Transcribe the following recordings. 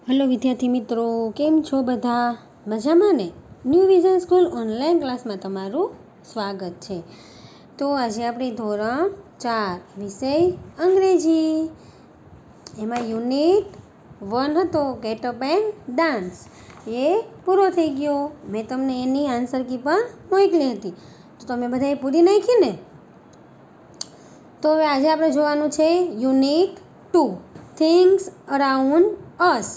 Hello विद्यार्थी मित्रों, केम छो बधा मजामां ने? New vision school online class में तमारुं स्वागत है। तो आज आपणे धोरण 4 विषय अंग्रेजी एमां यूनिट 1 हतो गेट अप एंड डांस। ये पूरो थई गयो। मैं तमने एनी आंसर की पण मोकली हती, तो तमे बधाए पूरी नाखी ने? तो हवे आज आपणे जोवानुं छे unit 2 things around us.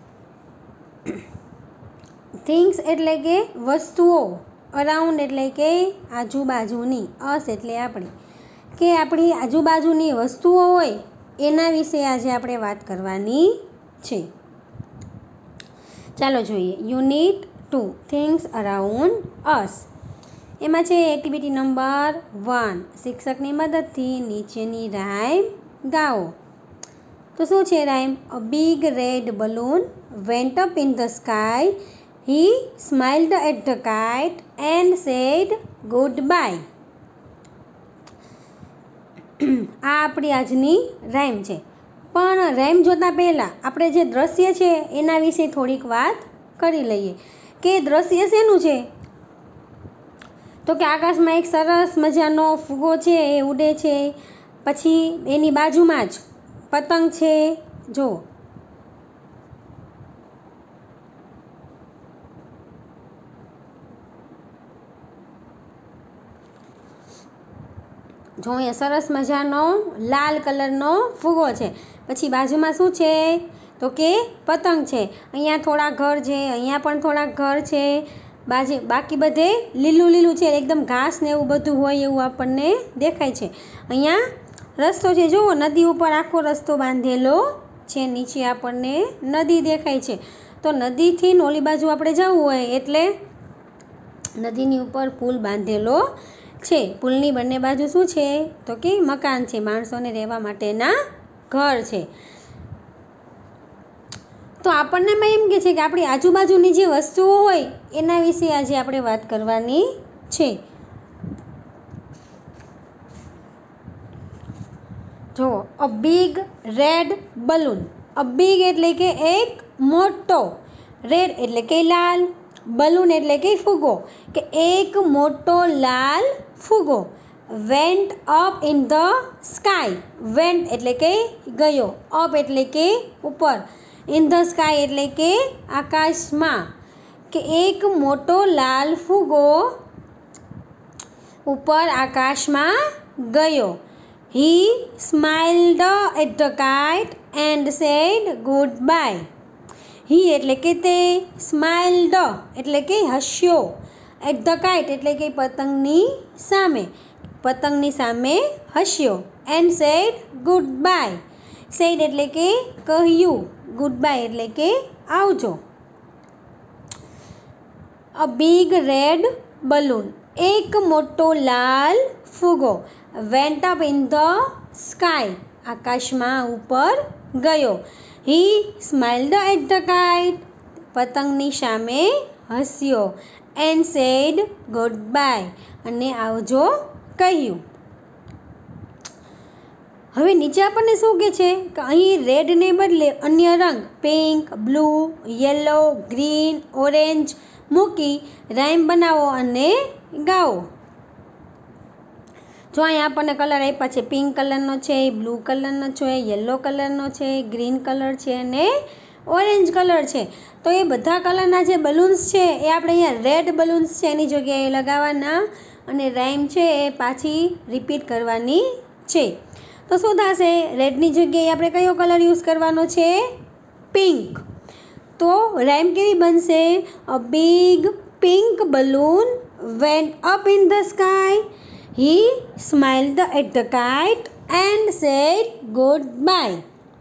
Things एटले के वस्तुओ, अराउंड एटले के आजूबाजूनी, अस एटले आपणी, के आपणी आजूबाजूनी वस्तुओ होय एना विषे आज आपणे वात करवानी छे। चालो जोईए यूनिट 2 थिंग्स अराउंड अस। एमां छे एक्टिविटी नंबर 1 शिक्षकनी मददथी नीचेनी राइम गाओ। तो शुं छे rhyme? A big red balloon went up in the sky. He smiled at the kite and said goodbye. आ आपणी आजनी राइम छे। पण राइम जोता पहेला आपणे जे दृश्य छे एना विषे थोड़ीक वात करी लईए के दृश्य शेनुं छे। तो के आकाशमां एक सरस मजानो फूगो छे ए उडे छे, पछी एनी बाजुमां ज पतंग छे। जो अहींया सरस मजानो लाल कलरनो फूगो छे, पछी बाजुमां शुं छे तो के पतंग छे। अहींया थोड़ा घर छे, अहींया पण थोड़ा घर छे, बाकी बधे लीलू लीलू छे, एकदम घास ने एवुं बधुं होय एवुं आपणने देखाय छे। अहींया रस्तो छे, जो नदी उपर आखो रस्तो बांधेलो छे, नीचे आपणने नदी देखाय छे। तो नदी थी ओली बाजू आपणे जवुं होय एटले नदीनी उपर पुल बांधेलो छे। पुलनी बंने बाजू शुं छे तो के मकान छे, माणसोने रहेवा माटेना घर छे। तो आपणने एम के छे के आपणी आजूबाजूनी जे वस्तुओ होय एना विषे आज आपणे वात करवानी छे। जो a big red balloon, a big एटले के एक मोटो, रेड एटले के लाल, बलून एटले के फूगो, के एक मोटो लाल फूगो went up in the sky. Went एटले के गयो, अप एटले के ऊपर, इन ध स्काय एटले के आकाशमां, के एक मोटो लाल फूगो ऊपर आकाशमां गयो। He smiled at the kite and said goodbye. ही एटले के ते, स्माइल्ड एटले के हस्यो, एट ध काइट एटले के पतंगनी सामे हस्यो, एंड सेड गुडबाय, सेड एटले के कह्यु, गुडबाय एटले के आवजो। अ बिग रेड बलून, एक मोटो लाल फूगो, went up in the sky, आकाशमां ऊपर गयो। He smiled at the kite, पतंगनी सामे हस्यो, एंड सेड गुडबाय, अने आवजो कह्यु। हवे नीचे आपणे शुं के छे के अहीं रेड ने बदले अन्य रंग pink, blue, yellow, green, orange मूकी राइम बनावो अने गाओ। जो अहीं आपणे कलर आप्या छे, पिंक कलरनो छे, ब्लू कलरनो छे, येलो कलरनो छे, ग्रीन कलर छे अने ऑरेंज कलर छे। तो ए बधा कलरना जे बलून्स छे ए आपणे अहींया रेड बलून्स छे एनी जग्याए लगावाना अने राइम छे ए पाછી रिपीट करवानी छे। तो शुं थशे? रेडनी जग्याए आपणे कयो कलर यूज करवानो छे? पिंक। तो राइम केवी बनशे? A big pink balloon went up in the sky. He smiled at the kite and said goodbye.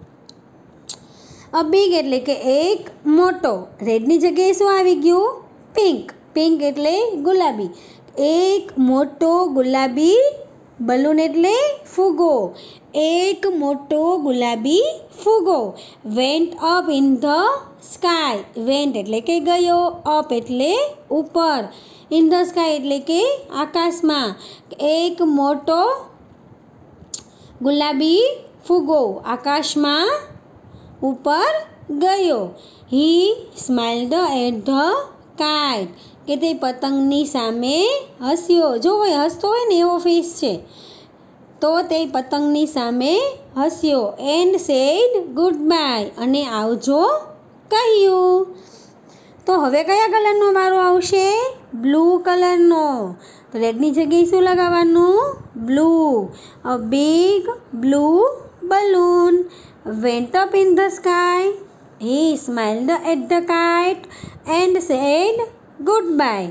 A big एटले के एक मोटो, रेडनी जग्याए शुं आवी गयुं? पिंक। पिंक एटले गुलाबी, एक मोटो गुलाबी बलून एटले फूगो, एक मोटो गुलाबी फूगो went up in the sky. Went एटले के गयो, अप एटले ऊपर, इन ध स्काय एटले के आकाशमां, एक मोटो गुलाबी फूगो आकाशमां ऊपर ગયો. He smiled at the kite, કે તે પતંગની સામે હસ્યો. જો હોય હસતો હોય ને એવો ફેસ છે, તો તે પતંગની સામે હસ્યો. એન્ડ સેડ ગુડ બાય, અને આવજો કહ્યું. તો હવે કયા કલરનો વારો આવશે? બ્લુ કલરનો. તો રેડની જગ્યાએ શું લગાવવાનું? Blue. A big blue balloon went up in the sky. He smiled at the kite and said goodbye.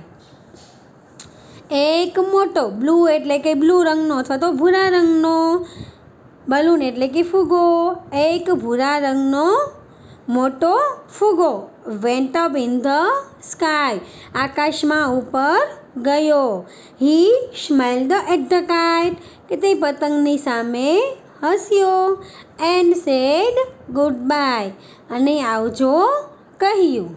એક મોટો બ્લુ એટલે કે બ્લુ રંગનો અથવા તો ભૂરા રંગનો, બલૂન એટલે કે ફુગ્ગો, એક ભૂરા રંગનો મોટો ફુગ્ગો. Went up in the sky, આકાશમાં ઉપર ગયો. He smiled at the kite, કે તે પતંગની સામે હસ્યો. એન્ડ સેડ ગુડ બાય, અને આવજો કહ્યું.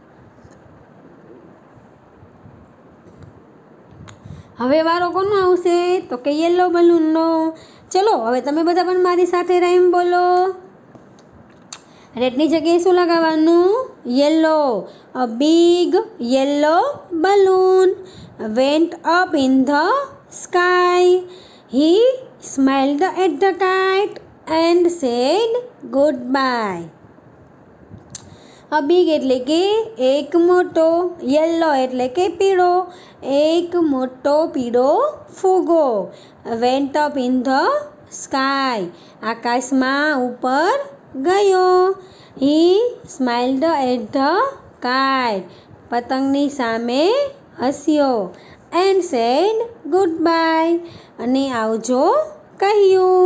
હવે વારો કોનો આવશે? તો કે યલો બલૂનનો. ચલો હવે તમે બધા પણ મારી સાથે રાઈમ બોલો. રેડની જગ્યાએ શું લગાવવાનું? Yellow. A big yellow balloon went up in the sky. He smiled at the kite and said good bye. A big એટલે કે એક મોટો, યલો એટલે કે પીળો, એક મોટો પીળો ફુગ્ગો. Went up in the sky, આકાશમાં ઉપર ગયો. He smiled at the kite, પતંગની સામે હસ્યો. એન્ડ સેડ ગુડ બાય, અને આવજો કહ્યું.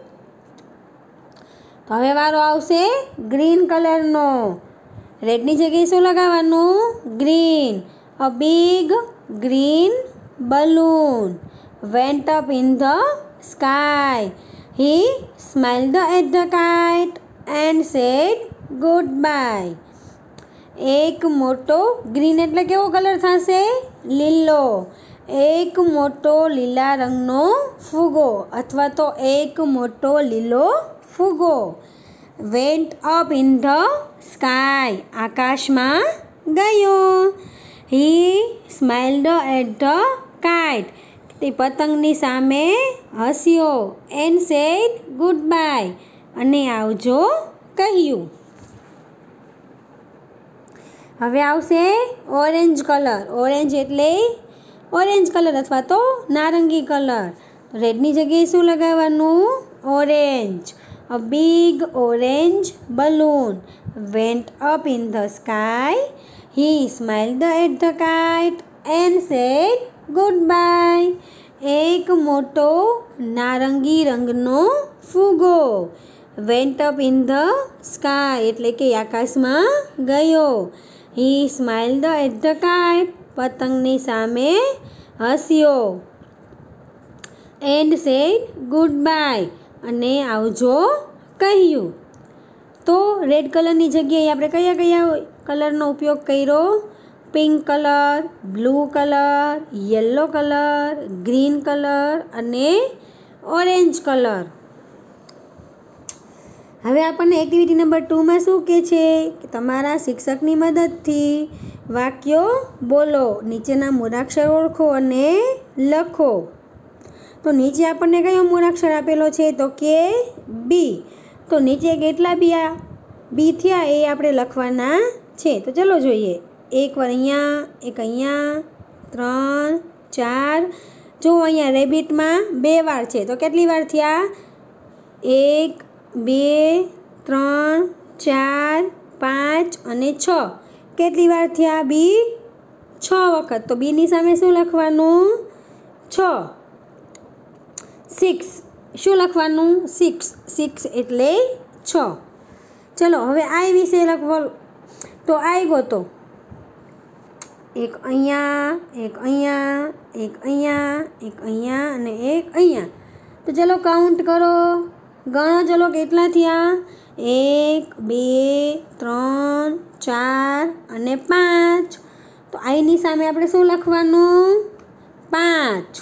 તો હવે વારો આવશે ગ્રીન કલરનો. રેડની જગ્યાએ શું લગાવવાનું? Green. A big green balloon went up in the sky. He smiled at the kite and said good bye. એક મોટો ગ્રીન એટલે કેવો કલર થશે? લીલો. એક મોટો લીલા રંગનો ફુગ્ગો અથવા તો એક મોટો લીલો ફુગ્ગો. Went up in the sky, આકાશમાં ગયો. He smiled at the kite, તે પતંગની સામે હસ્યો. એન્ડ સેડ ગુડ બાય, અને આવજો કહ્યું. હવે આવશે ઓરેન્જ કલર. ઓરેન્જ એટલે ઓરેન્જ કલર અથવા તો નારંગી કલર. રેડની જગ્યાએ શું લગાવવાનું? Orange. A big orange balloon went up in the sky. He smiled at the kite and said good bye. એક મોટો નારંગી રંગનો ફુગ્ગો. Went up in the sky એટલે કે આકાશમાં ગયો. He smiled at the kite, પતંગની સામે હસ્યો. એન્ડ સેડ ગુડ બાય, અને આવજો કહ્યું. તો રેડ કલરની જગ્યાએ આપણે કયા કયા કલરનો ઉપયોગ કર્યો? Pink colour, blue colour, yellow colour, green colour અને ઓરેન્જ કલર. હવે આપણને એક્ટિવિટી નંબર 2માં શું કહે છે કે તમારા શિક્ષકની મદદથી વાક્યો બોલો, નીચેના મૂળાક્ષર ઓળખો અને લખો. તો નીચે આપણને કયો મૂળાક્ષર આપેલો છે? તો કે બી. તો નીચે કેટલા બી થયા એ આપણે લખવાના છે. તો ચલો જોઈએ. એક વાર અહીંયા, એક અહીંયા, 3, 4. જો અહીંયા રેબિટમાં 2 વાર છે, તો કેટલી વાર થયા? 1, 2, 3, 4, 5 અને 6. કેટલી વાર થયા? બી 6 વખત. તો બીની સામે શું લખવાનું? 6. 6 શું લખવાનું? 6. 6 એટલે 6. ચલો હવે આઈ વિશે લખવો. તો આઈ ગોતો. એક અહીંયા, એક અહીંયા, એક અહીંયા, એક અહીંયા અને એક અહીંયા. તો ચલો કાઉન્ટ કરો, ગણો. ચલો કેટલા થયા? 1, 2, 3, 4 અને 5. તો આઈની સામે આપણે શું લખવાનું? 5.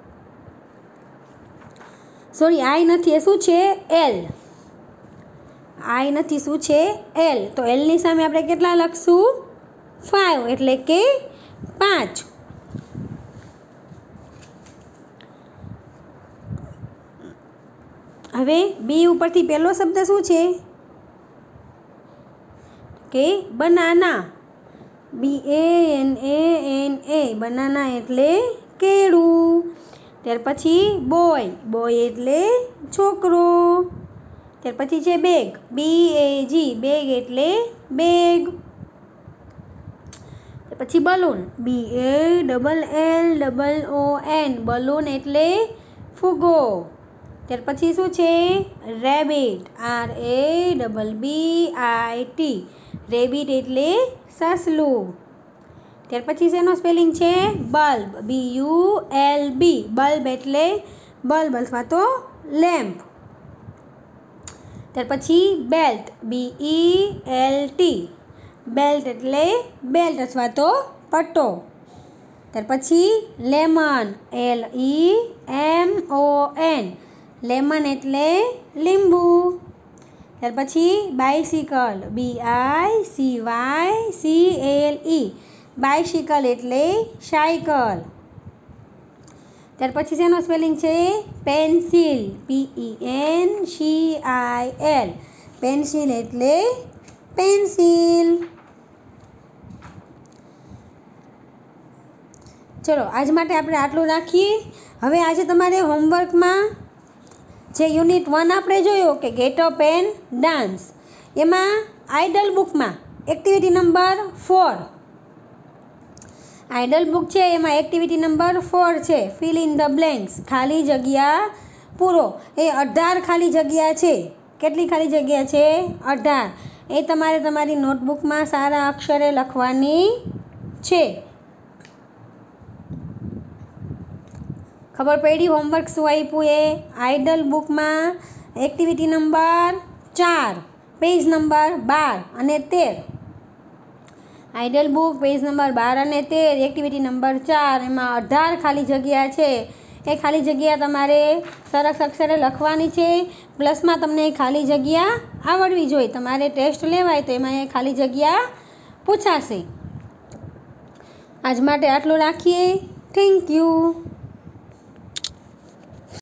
સોરી, આઈ નથી, એ શું છે? એલ. આઈ નથી, શું છે? એલ. તો એલની સામે આપણે કેટલા લખશું? 5, એટલે કે 5. હવે બી ઉપરથી પહેલો શબ્દ શું છે? કે બનાના. BANANA, બનાના એટલે કેળું. ત્યાર પછી બોય. બોય એટલે છોકરો. ત્યાર પછી છે બેગ. BAG, બેગ એટલે બેગ. ત્યાર પછી બલૂન. BALLLON, બલૂન એટલે ફુગ્ગો. ત્યાર પછી શું છે? રેબિટ. RABBIT, રેબિટ એટલે સસલું. ત્યાર પછી શેનો સ્પેલિંગ છે? બલ્બ. BULB, બલ્બ એટલે બલ્બ અથવા તો લેમ્પ. ત્યાર પછી બેલ્ટ. BELT, બેલ્ટ એટલે બેલ્ટ અથવા તો પટ્ટો. ત્યાર પછી લેમન. LEMON, લેમન એટલે લીંબુ. ત્યાર પછી બાઇસિકલ. BICYCLE, બાઇસિકલ એટલે સાયકલ. ત્યાર પછી શેનો સ્પેલિંગ છે? પેન્સિલ. PENCIL, પેન્સિલ એટલે પેન્સિલ. ચલો આજ માટે આપણે આટલું રાખીએ. હવે આજે તમારે હોમવર્કમાં જે યુનિટ 1 આપણે જોયો કે ગેટ અપ એન્ડ ડાન્સ, એમાં આઇડલ બુકમાં એક્ટિવિટી નંબર 4, આઇડલ બુક છે એમાં એક્ટિવિટી નંબર 4 છે ફિલ ઇન ધ બ્લેન્ક્સ, ખાલી જગ્યા પૂરો. એ 18 ખાલી જગ્યા છે. કેટલી ખાલી જગ્યા છે? 18. એ તમારે તમારી નોટબુકમાં સારા અક્ષરે લખવાની છે. ખબર પડી હોમવર્ક શું આપ્યું એ? આઇડલ બુકમાં એક્ટિવિટી નંબર 4, પેજ નંબર 12 અને 13. આઇડલ બુક પેજ નંબર 12 અને 13, એક્ટિવિટી નંબર 4, એમાં 18 ખાલી જગ્યા છે. એ ખાલી જગ્યા તમારે સરસ અક્ષરે લખવાની છે. પ્લસમાં તમને એ ખાલી જગ્યા આવડવી જોઈએ. તમારે ટેસ્ટ લેવાય તો એમાં એ ખાલી જગ્યા પૂછાશે. આજ માટે આટલું રાખીએ. Thank you.